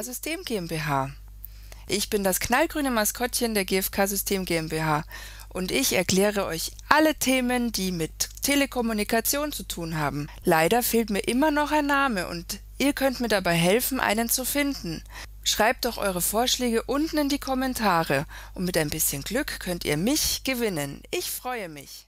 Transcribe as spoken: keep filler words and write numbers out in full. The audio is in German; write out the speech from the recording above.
System GmbH. Ich bin das knallgrüne Maskottchen der G F K System GmbH und ich erkläre euch alle Themen, die mit Telekommunikation zu tun haben. Leider fehlt mir immer noch ein Name und ihr könnt mir dabei helfen, einen zu finden. Schreibt doch eure Vorschläge unten in die Kommentare und mit ein bisschen Glück könnt ihr mich gewinnen. Ich freue mich.